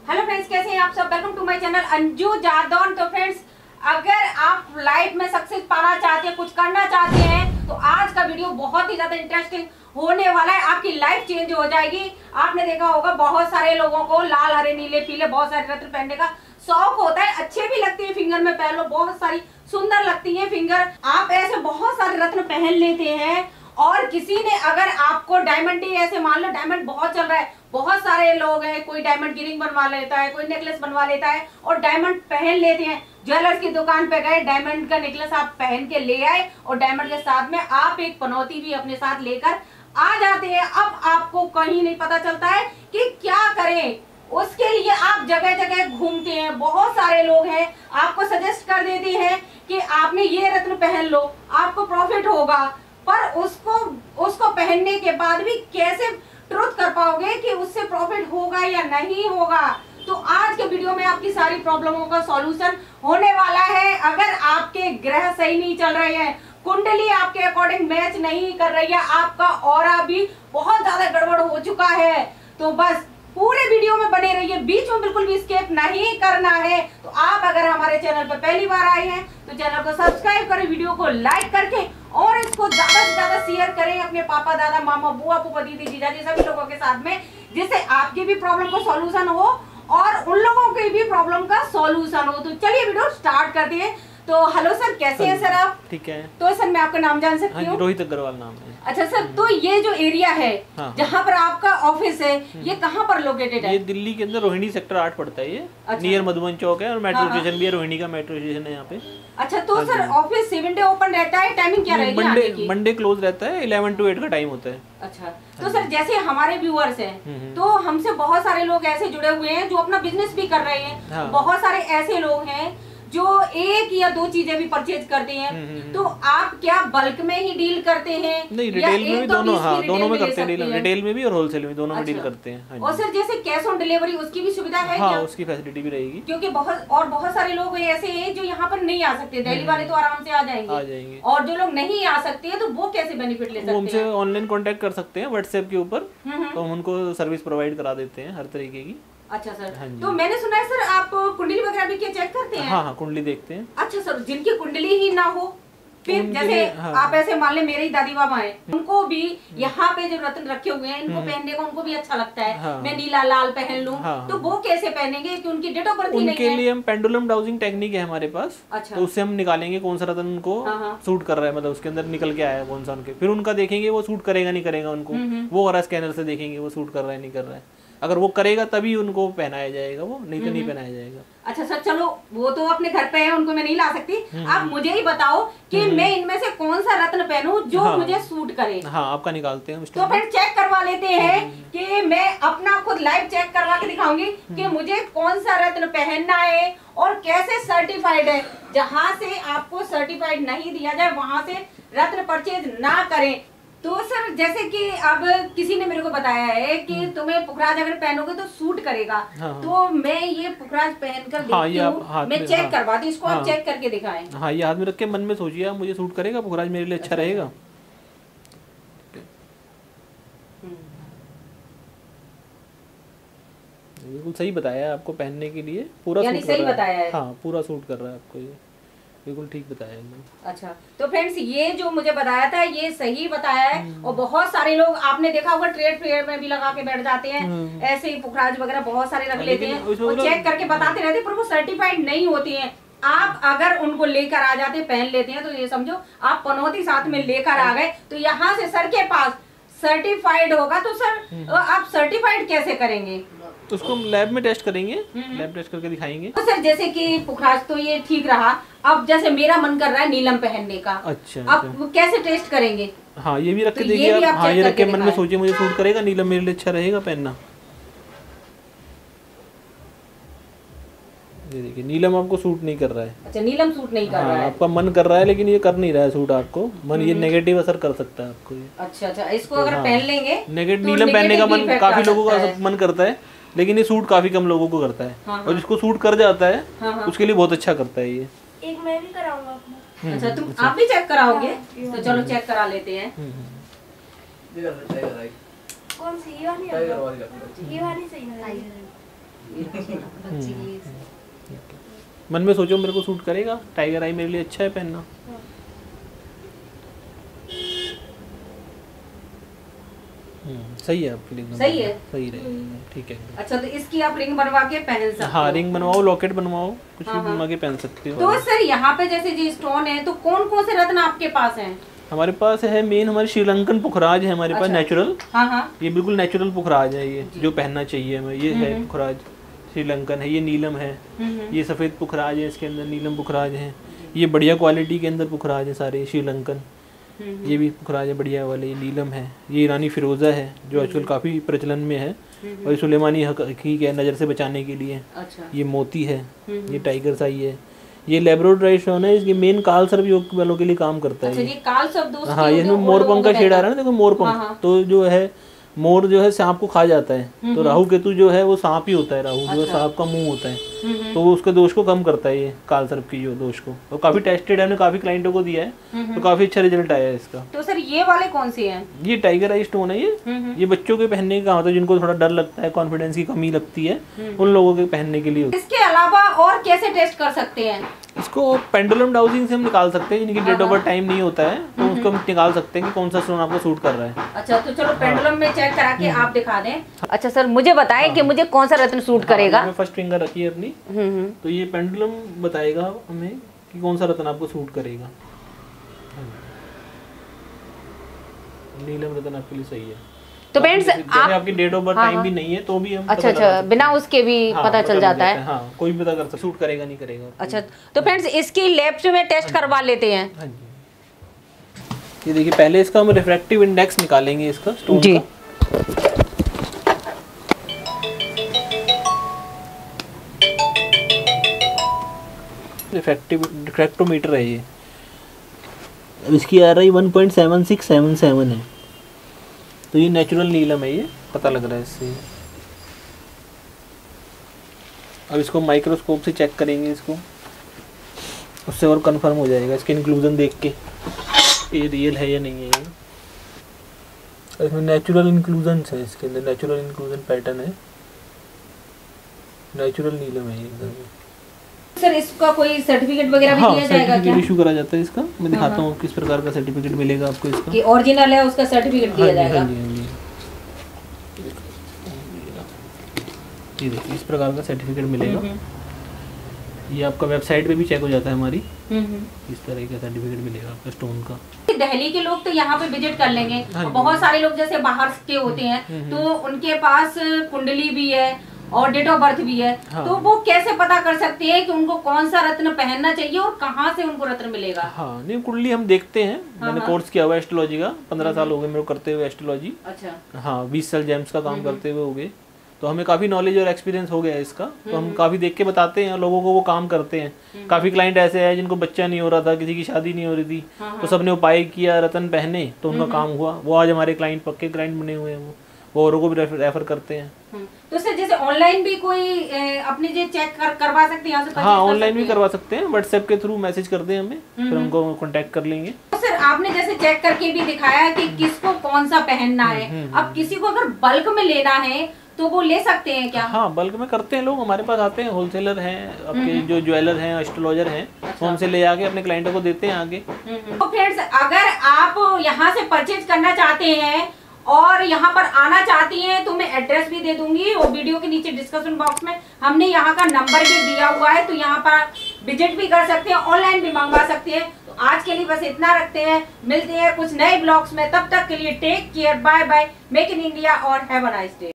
Hello friends, कैसे हैं आप सब। Welcome to my channel Anju Jadaun. तो फ्रेंड्स, अगर आप लाइफ में सक्सेस पाना चाहते हैं, कुछ करना चाहते हैं, तो आज का वीडियो बहुत ही ज्यादा इंटरेस्टिंग होने वाला है। आपकी लाइफ चेंज हो जाएगी। आपने देखा होगा बहुत सारे लोगों को लाल, हरे, नीले, पीले बहुत सारे रत्न पहनने का शौक होता है। अच्छे भी लगते हैं, फिंगर में पहन लो, बहुत सारी सुंदर लगती है फिंगर। आप ऐसे बहुत सारे रत्न पहन लेते हैं और किसी ने अगर आपको डायमंड ही ऐसे मान लो, डायमंड बहुत चल रहा है, बहुत सारे लोग हैं, कोई डायमंड की रिंग बनवा लेता है, कोई नेकलेस बनवा लेता है और डायमंड पहन लेते हैं। ज्वेलर्स की दुकान पे गए, डायमंड का नेकलेस आप पहन के ले आए और डायमंड के साथ में आप एक पनौती भी अपने साथ लेकर आ जाते हैं। अब आपको कहीं नहीं पता चलता है कि क्या करें। उसके लिए आप जगह जगह घूमते हैं, बहुत सारे लोग हैं आपको सजेस्ट कर देते हैं कि आपने ये रत्न पहन लो, आपको प्रॉफिट होगा। पर उसको पहनने के बाद भी कैसे ट्रुथ कर पाओगे कि उससे प्रॉफिट होगा या नहीं होगा। तो आज के वीडियो में आपकी सारी प्रॉब्लमों का सॉल्यूशन होने वाला है। अगर आपके ग्रह सही नहीं चल रहे हैं, कुंडली आपके अकॉर्डिंग मैच नहीं कर रही है, आपका ऑरा भी बहुत ज्यादा गड़बड़ हो चुका है, तो बस पूरे वीडियो में बने रहिए, बीच में बिल्कुल भी स्किप नहीं करना है। तो आप अगर हमारे चैनल पर पहली बार आए हैं तो चैनल को सब्सक्राइब करें, वीडियो को लाइक करके और इसको ज्यादा से ज्यादा शेयर करें अपने पापा, दादा, मामा, बुआ, फूफा, दीदी, जीजाजी सभी लोगों के साथ में, जिससे आपकी भी प्रॉब्लम का सॉल्यूशन हो और उन लोगों की भी प्रॉब्लम का सॉल्यूशन हो। तो चलिए वीडियो स्टार्ट करते हैं। तो हेलो सर, कैसे हैं सर आप? ठीक है। तो सर मैं आपका नाम जान सकती हूँ? रोहित अग्रवाल नाम है। अच्छा सर, तो ये जो एरिया है जहाँ पर आपका ऑफिस है, ये कहाँ पर लोकेटेड है? ये दिल्ली के अंदर रोहिणी सेक्टर 8 पड़ता है। ये नियर मधुबन चौक है और मेट्रो स्टेशन भी है, रोहिणी का मेट्रो स्टेशन है यहाँ पे। अच्छा, तो सर ऑफिस 7 डे ओपन रहता है, टाइमिंग क्या रहेगी? मंडे क्लोज रहता है, 11 to 8 का टाइम होता है। अच्छा, तो सर जैसे हमारे व्यूअर्स हैं, तो हमसे बहुत सारे लोग ऐसे जुड़े हुए हैं जो अपना बिजनेस भी कर रहे हैं। बहुत सारे ऐसे लोग हैं जो एक या दो चीजें भी परचेज करते हैं। तो आप क्या बल्क में ही डील करते हैं? नहीं, रिटेल में भी दोनों, दोनों में करते हैं। रिटेल में भी और होलसेल में, दोनों में डील करते हैं। और सर जैसे कैश ऑन डिलीवरी उसकी भी सुविधा है क्या? उसकी फैसिलिटी भी रहेगी, क्योंकि बहुत सारे लोग ऐसे हैं जो यहाँ पर नहीं आ सकते। दिल्ली वाले तो आराम से आ जाएंगे और जो लोग नहीं आ सकते तो वो कैसे बेनिफिट ले सकते हैं? उनसे ऑनलाइन कॉन्टेक्ट कर सकते हैं व्हाट्सएप के ऊपर, तो हम उनको सर्विस प्रोवाइड करा देते हैं हर तरीके की। अच्छा सर, तो मैंने सुना है सर आप कुंडली वगैरह भी क्या चेक करते हैं? हाँ, कुंडली देखते हैं। अच्छा सर, जिनकी कुंडली ही ना हो, फिर जैसे आप ऐसे मान ले मेरी दादी बाबा है, उनको भी यहाँ पे जो रत्न रखे हुए हैं इनको पहनने का उनको भी अच्छा लगता है। मैं नीला लाल पहन लूं, तो वो कैसे पहनेंगे कि उनकी डेट ऑफ बर्थ ही नहीं है? उनके लिए हम पेंडुलम डाउजिंग टेक्निक है हमारे पास। अच्छा। तो उससे हम निकालेंगे कौन सा रत्न उनको सूट कर रहा है, मतलब उसके अंदर निकल के आया है कौन सा उनके, फिर उनका देखेंगे वो सूट करेगा नहीं करेगा उनको, वो और स्कैनर से देखेंगे वो सूट कर रहा है नहीं कर रहा है। अगर वो करेगा तभी उनको पहनाया जाएगा, वो नहीं तो नहीं पहनाया जाएगा। अच्छा सर, चलो वो तो अपने घर पे है, उनको मैं नहीं ला सकती। आप मुझे ही बताओ कि मैं इनमें से कौन सा रत्न पहनूं जो मुझे सूट करे। हाँ, आपका निकालते हैं। तो फिर चेक करवा लेते हैं कि मैं अपना खुद लाइव चेक करवा के दिखाऊंगी कि मुझे कौन सा रत्न पहनना है और कैसे सर्टिफाइड है। जहाँ से आपको सर्टिफाइड नहीं दिया जाए वहां से रत्न परचेज ना करें। तो सर जैसे कि अब किसी ने मेरे को बताया है कि तुम्हें पुखराज अगर पहनोगे तो सूट करेगा। तो मैं ये पुखराज पहनकर देखती हूँ, मैं चेक करवाती हूँ। इसको आप चेक करके दिखाएं। हाँ, ये हाथ में रख के मन में सोचिए आप, मुझे सूट करेगा पुखराज, मेरे लिए अच्छा रहेगा। बिल्कुल सही बताया है आपको, पहनने के लिए पूरा सूट सही बताया है। हाँ, पूरा सूट कर रहा है आपको, ये बिल्कुल ठीक बताया है। अच्छा, तो फ्रेंड्स ये जो मुझे बताया था ये सही बताया है। और बहुत सारे लोग आपने देखा होगा ट्रेड फेयर में भी लगा के बैठ जाते हैं, ऐसे ही पुखराज वगैरह बहुत सारे रख लेते हैं और चेक करके बताते रहते हैं, पर वो सर्टिफाइड नहीं होती हैं। आप अगर उनको लेकर आ जाते पहन लेते हैं तो ये समझो आप पनौती साथ में लेकर आ गए, तो यहाँ से सर के पास सर्टिफाइड होगा। तो सर आप सर्टिफाइड कैसे करेंगे? तो उसको लैब में टेस्ट करेंगे, लैब टेस्ट करके दिखाएंगे। तो सर जैसे कि पुखराज तो ये ठीक रहा, अब जैसे मेरा मन कर रहा है नीलम पहनने का। अच्छा, अब कैसे टेस्ट करेंगे? हाँ, ये भी रख के देखिए आप। हाँ, ये रख के मन में सोचिए मुझे सूट करेगा नीलम, मेरे लिए अच्छा रहेगा पहनना। ये देखिए नीलम आपको सूट नहीं कर रहा है। अच्छा, नीलम सूट नहीं कर रहा है। आपका मन कर रहा है लेकिन ये कर नहीं रहा है सूट आपको। मन ये नेगेटिव असर कर सकता है आपको ये। अच्छा, इसको अगर पहन लेंगे नेगेटिव नीलम पहनने का मन काफी लोगों का मन करता है, लेकिन ये सूट काफी कम लोगों को करता है। और जिसको सूट कर जाता है उसके लिए बहुत अच्छा करता है ये। एक मैं भी कराऊंगा। अच्छा, तुम आप भी चेक कराओगे? तो चलो चेक करा लेते हैं। कौन सी? ये वाली? ये वाली सही है। मन में सोचो मेरे को सूट करेगा, टाइगर आई मेरे लिए अच्छा है पहनना। सही है आपके लिए, सही है, सही रहेगा, ठीक है। अच्छा तो इसकी आप रिंग बनवा के पहन सकते हो। हाँ रिंग बनवाओ, लॉकेट बनवाओ, कुछ भी बनवा के पहन सकते हो। तो सर यहाँ पे जैसे जी स्टोन है, तो कौन कौन से रत्न आपके पास हैं? हमारे पास है मेन हमारे श्रीलंकन पुखराज है हमारे पास, नेचुरल। हाँ। ये बिल्कुल नेचुरल पुखराज है, ये जो पहनना चाहिए हमें, ये है पुखराज श्रीलंकन है। ये नीलम है, ये सफेद पुखराज है, इसके अंदर नीलम पुखराज है। ये बढ़िया क्वालिटी के अंदर पुखराज है सारे श्रीलंकन। ये भी पुखराज है बढ़िया वाले। ये नीलम है, ये ईरानी फिरोजा है जो आजकल काफी प्रचलन में है, और ये सुलेमानी हकीक है नजर से बचाने के लिए। अच्छा। ये मोती है, ये टाइगर साई है। ये लैब्राडोर स्टोन है, इसके मेन काल सर्प योग वालों के लिए काम करता है। अच्छा, ये काल सर्प दोस्तों। हाँ, ये मोरपंख का शेड आ रहा है ना, देखो मोरपंख। तो जो है मोर जो है सांप को खा जाता है, तो राहु केतु जो है वो सांप ही होता है। राहु जो है सांप का मुंह होता है, तो वो उसके दोष को कम करता है, ये काल सर्प की जो दोष को। और काफी टेस्टेड है, हमने काफी क्लाइंटों को दिया है, तो काफी अच्छा रिजल्ट आया है इसका। तो सर ये वाले कौन से हैं? ये टाइगर आई स्टोन है। ये बच्चों के पहनने का होता है, जिनको थोड़ा डर लगता है, कॉन्फिडेंस की कमी लगती है, उन लोगों के पहनने के लिए। इसके अलावा और कैसे टेस्ट कर सकते हैं? इसको पेंडुलम डाउजिंग से हम निकाल सकते हैं, जिनकी डेट ऑफ बर्थ टाइम नहीं होता है, तो उसको हम निकाल सकते हैं कि कौन सा स्टोन आपको सूट कर रहा है। अच्छा, तो चलो पेंडुलम में चेक करा के आप दिखा दें। अच्छा सर, मुझे बताएं कि मुझे कौन सा रत्न सूट करेगा। फर्स्ट फिंगर रखिए अपनी, तो ये पेंडुलम बताएगा हमें कि कौन सा रत्न आपको सूट करेगा। नीलम रत्न आपके लिए सही है। तो फ्रेंड्स आपकी डेट ऑफ बर्थ टाइम भी नहीं है तो भी हम अच्छा बिना उसके भी पता चल जाता है। हाँ, कोई भी पता कर सकता, सूट करेगा नहीं करेगा। अच्छा, तो फ्रेंड्स इसकी लैब में टेस्ट करवा लेते हैं। हाँ जी, ये देखिए पहले इसका हम रिफ्रैक्टिव इंडेक्स निकालेंगे इसका स्टोन जी। रिफ्रैक्टोमीटर है ये, अब इसकी आ रही 1.7677 है, तो ये नेचुरल नीलम है, ये पता लग रहा है इससे। अब इसको माइक्रोस्कोप से चेक करेंगे इसको, उससे और कंफर्म हो जाएगा इसके इंक्लूजन देख के ये रियल है या नहीं है। ये इसमें नेचुरल इंक्लूजन है, इसके अंदर नेचुरल इंक्लूजन पैटर्न है, नेचुरल नीलम है ये। सर इसका कोई सर्टिफिकेट वगैरह भी दिया जाएगा क्या? इशू करा जाता है इसका, मैं दिखाता हूँ किस प्रकार का सर्टिफिकेट मिलेगा आपको इसका। कि ओरिजिनल है उसका सर्टिफिकेट दिया जाएगा। हाँ जी। ये देखिए इस प्रकार का सर्टिफिकेट मिलेगा, ये आपका वेबसाइट पे भी चेक हो जाता है हमारी। इस तरह का सर्टिफिकेट मिलेगा आपका स्टोन का। दिल्ली के लोग तो यहाँ पे विजिट कर लेंगे, बहुत सारे लोग जैसे बाहर के होते हैं तो उनके पास कुंडली भी है और डेट ऑफ बर्थ भी है। हाँ। तो वो कैसे पता कर सकते हैं कि उनको कौन सा रत्न पहनना चाहिए और कहाँ से उनको रत्न मिलेगा? हाँ, नहीं कुंडली हम देखते हैं। मैंने कोर्स किया हुआ है एस्ट्रोलॉजी का, 15 साल हो गए मेरे को करते हुए एस्ट्रोलॉजी। अच्छा। हाँ, 20 साल जेम्स का काम करते हुए हो गए, तो हमें काफी नॉलेज और एक्सपीरियंस हो गया है इसका, तो हम काफी देख के बताते हैं लोगों को, वो काम करते हैं। काफी क्लाइंट ऐसे हैं जिनको बच्चा नहीं हो रहा था, किसी की शादी नहीं हो रही थी, तो सबने उपाय किया, रत्न पहने, तो उनका काम हुआ। वो आज हमारे क्लाइंट, पक्के क्लाइंट बने हुए हैं, वो औरों को भी रेफर करते हैं। तो सर जैसे ऑनलाइन भी कोई अपने जो चेक करवा सकते हैं यहाँ से? हाँ, ऑनलाइन भी करवा सकते हैं, व्हाट्सएप के थ्रू मैसेज कर दें हमें, फिर हमको कांटेक्ट कर लेंगे। तो सर आपने जैसे चेक करके भी दिखाया कि किसको कौन सा पहनना है। अब किसी को अगर बल्क में लेना है तो वो ले सकते हैं क्या? हाँ, बल्क में करते हैं लोग, हमारे पास आते हैं, होलसेलर हैं आपके, जो ज्वेलर हैं, एस्ट्रोलॉजर हैं, तो उनसे ले आके अपने क्लाइंटों को देते हैं आगे। तो फ्रेंड्स अगर आप यहाँ से परचेज करना चाहते हैं और यहाँ पर आना चाहती हैं तो मैं एड्रेस भी दे दूंगी, और वीडियो के नीचे डिस्क्रिप्शन बॉक्स में हमने यहाँ का नंबर भी दिया हुआ है, तो यहाँ पर विजिट भी कर सकते हैं, ऑनलाइन भी मंगवा सकते हैं। तो आज के लिए बस इतना रखते हैं, मिलते हैं कुछ नए ब्लॉग्स में, तब तक के लिए take care, bye bye, make in India और हैव अ नाइस डे।